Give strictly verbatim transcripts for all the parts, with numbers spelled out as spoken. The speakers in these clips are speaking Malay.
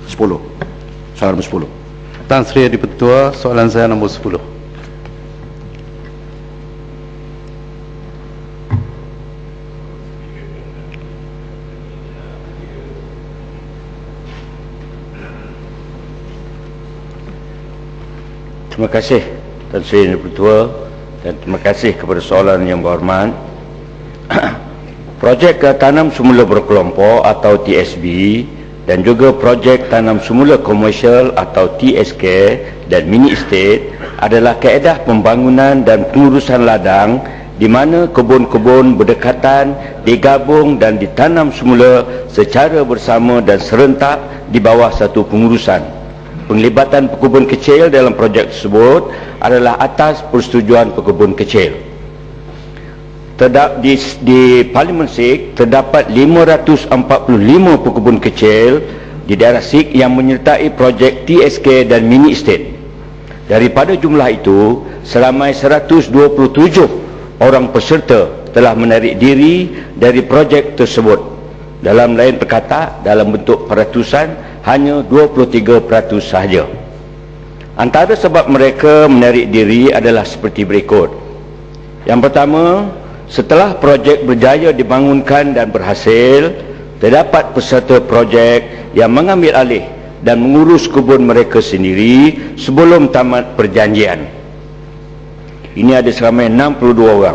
sepuluh. Soalan nombor sepuluh. Tan Sri Dipertua, soalan saya nombor sepuluh. Terima kasih Tan Sri Dipertua dan terima kasih kepada soalan yang berhormat. Projek tanam semula berkelompok atau T S B dan juga projek tanam semula komersial atau T S K dan mini estate adalah kaedah pembangunan dan pengurusan ladang di mana kebun-kebun berdekatan digabung dan ditanam semula secara bersama dan serentak di bawah satu pengurusan. Penglibatan pekebun kecil dalam projek tersebut adalah atas persetujuan pekebun kecil. Terdap, di, di Parlimen Sikh terdapat lima ratus empat puluh lima pekebun kecil di daerah Sikh yang menyertai projek T S K dan mini estate. Daripada jumlah itu, seramai seratus dua puluh tujuh orang peserta telah menarik diri dari projek tersebut. Dalam lain perkata, dalam bentuk peratusan, hanya dua puluh tiga peratus sahaja. Antara sebab mereka menarik diri adalah seperti berikut. Yang pertama, setelah projek berjaya dibangunkan dan berhasil, terdapat peserta projek yang mengambil alih dan mengurus kebun mereka sendiri sebelum tamat perjanjian. Ini ada seramai enam puluh dua orang.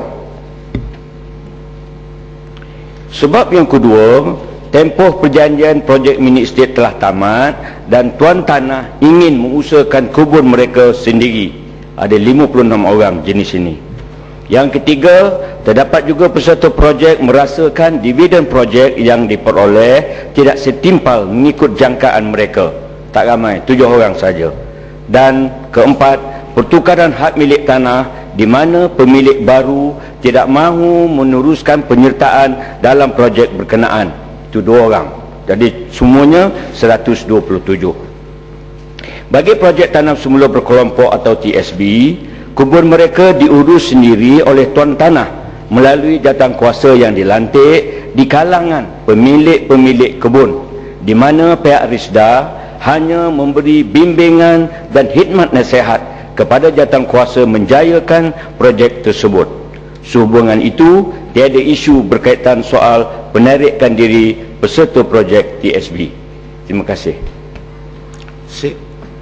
Sebab yang kedua, tempoh perjanjian projek mini estate telah tamat dan tuan tanah ingin mengusahakan kebun mereka sendiri. Ada lima puluh enam orang jenis ini. Yang ketiga, terdapat juga peserta projek merasakan dividen projek yang diperoleh tidak setimpal mengikut jangkaan mereka. Tak ramai, tujuh orang saja. Dan keempat, pertukaran hak milik tanah di mana pemilik baru tidak mahu meneruskan penyertaan dalam projek berkenaan. Itu dua orang. Jadi semuanya seratus dua puluh tujuh. Bagi projek tanam semula berkelompok atau T S B, kebun mereka diurus sendiri oleh tuan tanah melalui jawatankuasa yang dilantik di kalangan pemilik-pemilik kebun, di mana pihak RISDA hanya memberi bimbingan dan khidmat nasihat kepada jawatankuasa menjayakan projek tersebut. Sehubungan itu, tiada isu berkaitan soal penarikan diri peserta projek T S B. Terima kasih. Sik.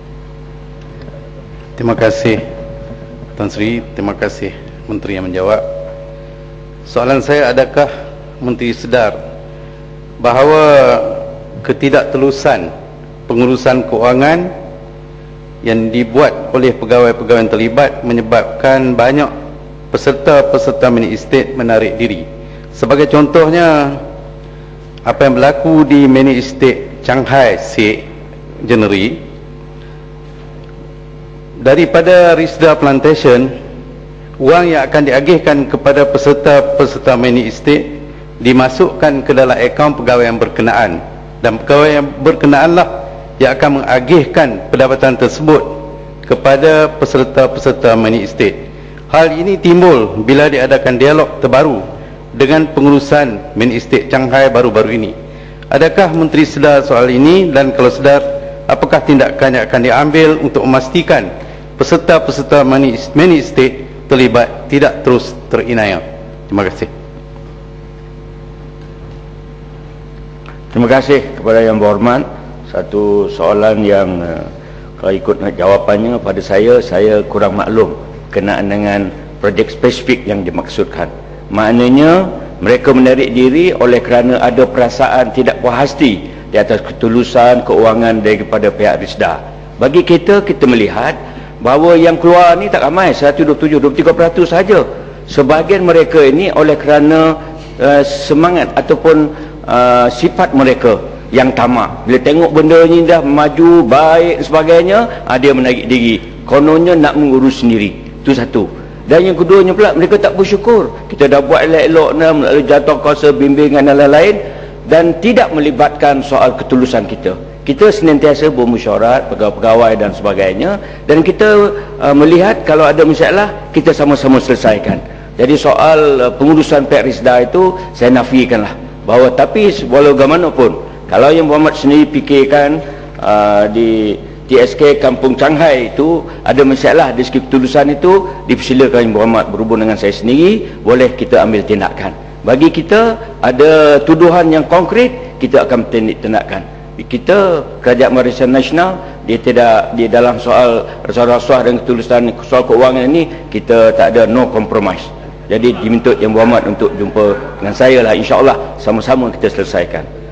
Terima kasih Tan Sri, terima kasih Menteri yang menjawab. Soalan saya, adakah Menteri sedar bahawa ketidaktelusan pengurusan keuangan yang dibuat oleh pegawai-pegawai yang terlibat menyebabkan banyak peserta-peserta mini estate menarik diri? Sebagai contohnya, apa yang berlaku di mini estate Shanghai Sikh January, daripada RISDA Plantation, wang yang akan diagihkan kepada peserta-peserta mini estate dimasukkan ke dalam akaun pegawai yang berkenaan, dan pegawai yang berkenaanlah yang akan mengagihkan pendapatan tersebut kepada peserta-peserta mini estate. Hal ini timbul bila diadakan dialog terbaru dengan pengurusan mini estate Shanghai baru-baru ini. Adakah Menteri sedar soal ini, dan kalau sedar, apakah tindakan yang akan diambil untuk memastikan peserta-peserta mini estate terlibat tidak terus terinaya? Terima kasih. Terima kasih kepada yang berhormat. Satu soalan yang uh, kalau ikut jawapannya pada saya, saya kurang maklum kenaan dengan projek spesifik yang dimaksudkan. Maknanya mereka menarik diri oleh kerana ada perasaan tidak puas hati di atas ketulusan keuangan daripada pihak RISDA. Bagi kita, kita melihat bahawa yang keluar ni tak ramai, seratus dua puluh tujuh, dua puluh tiga peratus sahaja. Sebahagian mereka ini oleh kerana uh, semangat ataupun uh, sifat mereka yang tamak. Bila tengok benda ni dah maju, baik dan sebagainya, uh, dia menarik diri. Kononnya nak mengurus sendiri. Itu satu. Dan yang keduanya pula, mereka tak bersyukur. Kita dah buat elok-elok ni melalui jawatankuasa, bimbingan dan lain-lain, dan tidak melibatkan soal ketulusan kita. Kita senantiasa bermusyawarat, pegawai-pegawai dan sebagainya, dan kita uh, melihat kalau ada masalah, kita sama-sama selesaikan. Jadi soal uh, pengurusan pihak RISDA itu saya nafikanlah, bahawa tapi walau bagaimanapun, kalau yang Muhammad sendiri fikirkan uh, di T S K Kampung Changhai itu ada masalah dari segi ketulusan itu, dipersilakan Ibu Muhammad berhubung dengan saya sendiri, boleh kita ambil tindakan. Bagi kita ada tuduhan yang konkret, kita akan tindakan. Kita Kerajaan Barisan Nasional, dia tidak di dalam soal rasuah-rasuah dan ketulusan soal keuangan ini, kita tak ada no compromise. Jadi diminta Yang Berhormat untuk jumpa dengan saya lah, insya-Allah sama-sama kita selesaikan.